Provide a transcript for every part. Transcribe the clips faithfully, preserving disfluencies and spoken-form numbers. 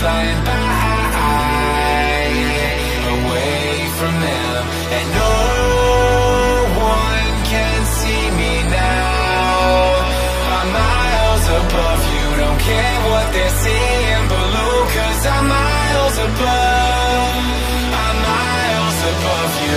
flying by, away from them, and no one can see me now. I'm miles above you, don't care what they're seeing below, 'cause I'm miles above, I'm miles above you.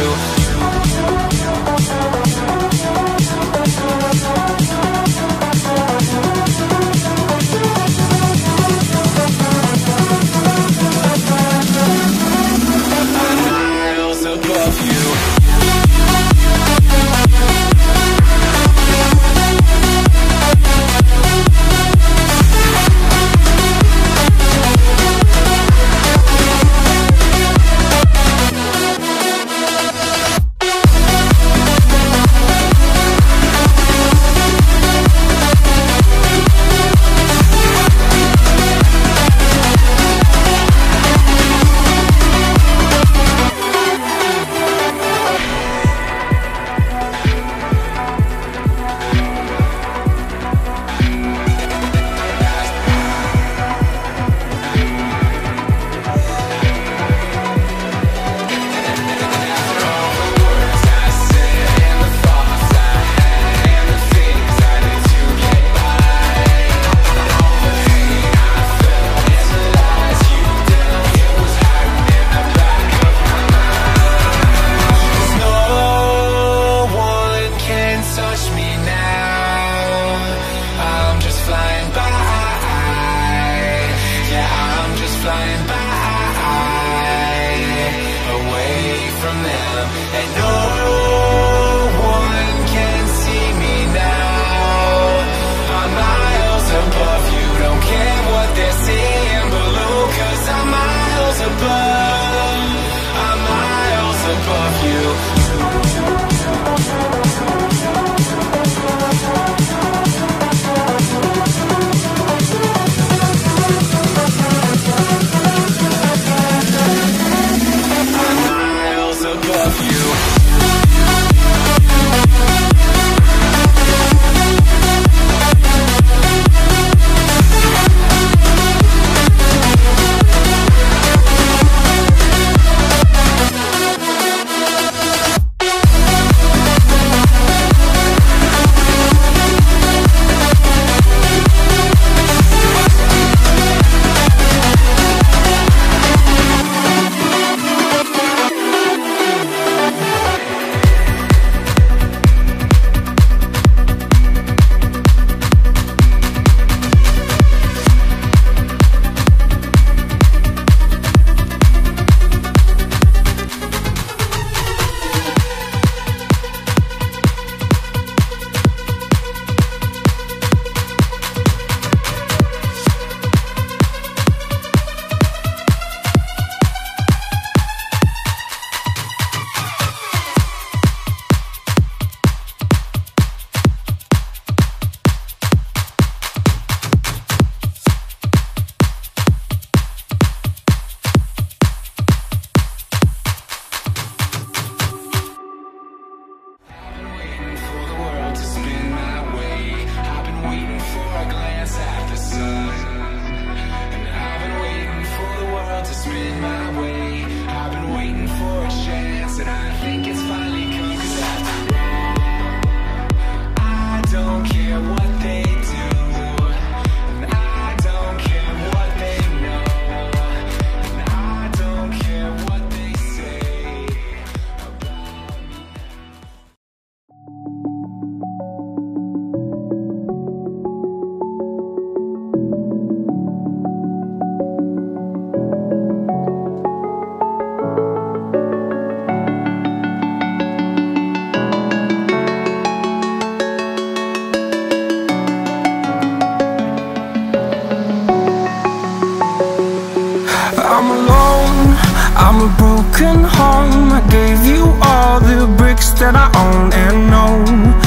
that I own and know.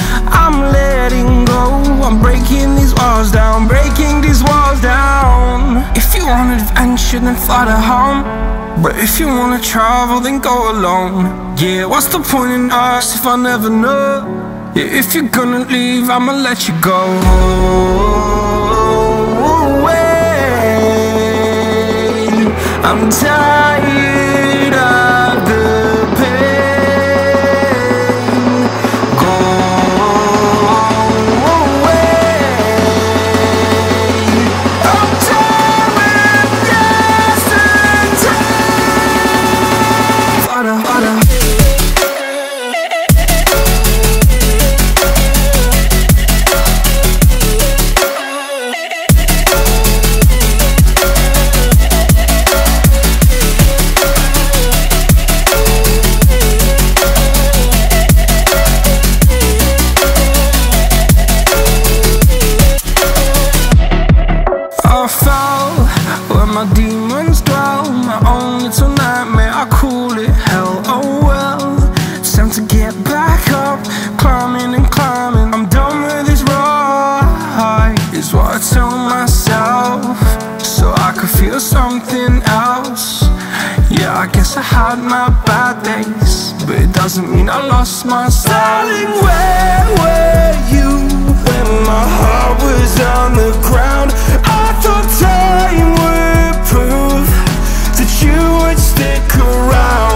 I'm letting go, I'm breaking these walls down, breaking these walls down. If you want adventure, then fly to home, but if you wanna travel, then go alone. Yeah, what's the point in us if I never know? Yeah, if you're gonna leave, I'ma let you go. I'm tired of the pain. Go away. I'm done with yesterday. Father, Father. I fell where my demons dwell, my own little nightmare, I call it hell. Oh well, it's time to get back up, climbing and climbing. I'm done with this ride, is what I tell myself, so I could feel something else. Yeah, I guess I had my bad days, but it doesn't mean I lost my style. Darling, where were you when my heart was on the ground? I thought time would prove that you would stick around.